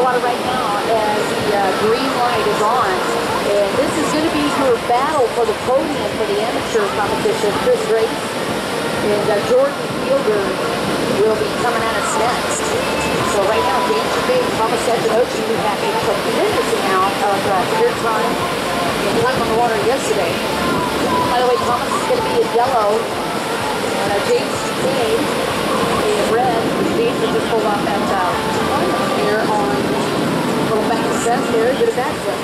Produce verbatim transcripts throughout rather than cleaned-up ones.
water right now as the uh, green light is on. And this is going to be your battle for the podium for the amateur competition. Chris Grace and uh, Jordan Fielder will be coming at us next. So right now, James Bay, Thomas Santinochi, who had a tremendous amount of uh, air time and time on the water yesterday. By the way, Thomas is going to be in yellow. And uh, James Bay in red. James will just pull off that uh, here on little back step there. Did a backflip.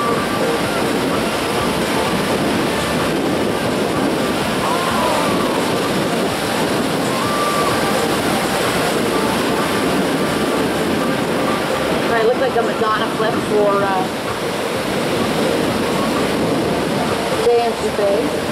It looked like a Madonna flip for uh, James Bay.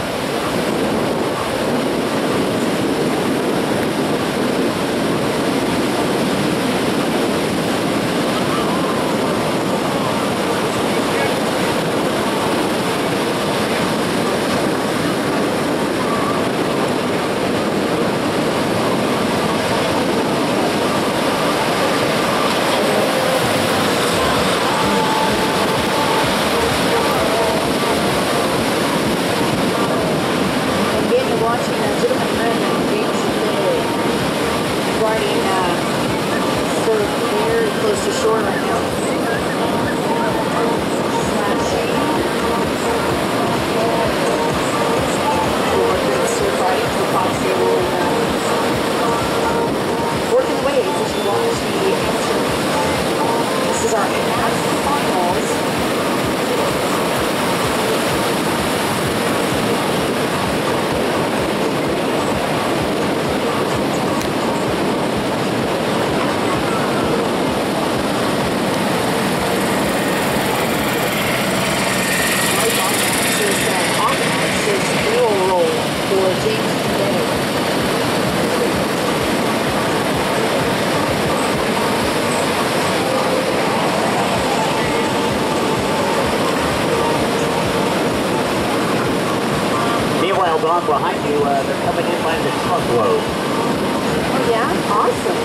Behind you, uh, they're coming in by the truckload. Oh yeah? Awesome.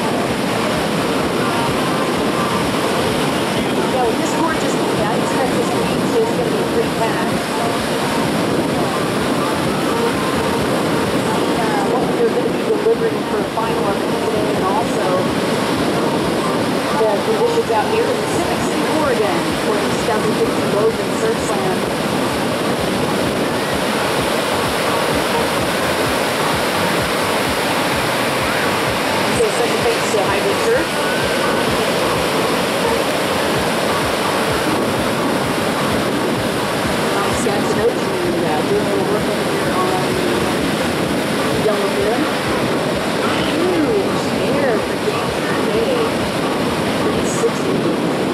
Yeah, well, this gorgeous week, I expect this week is going to be pretty packed. Uh, what we're going to be delivering for a final event today, and also the conditions out here in Pacific City, Oregon, for the Scouts fifty Logan Surf Slam. Second base to High Winter. Tom Santinochi uh, doing a little work over here on Yellow Bib. Huge air for James Bay. three sixty.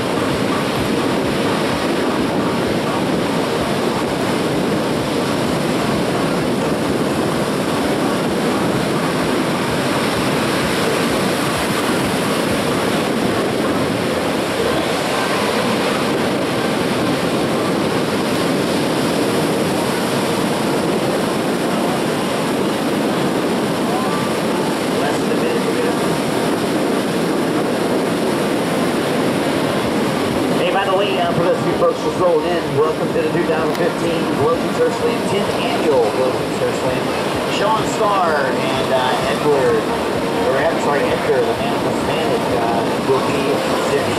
Folks just rolling in. Welcome to the two thousand fifteen Logan Surf Slam, tenth annual Logan Surf Slam. Sean Starr and uh, Edward, or I'm sorry, Edgar, the man of Hispanic, uh, will be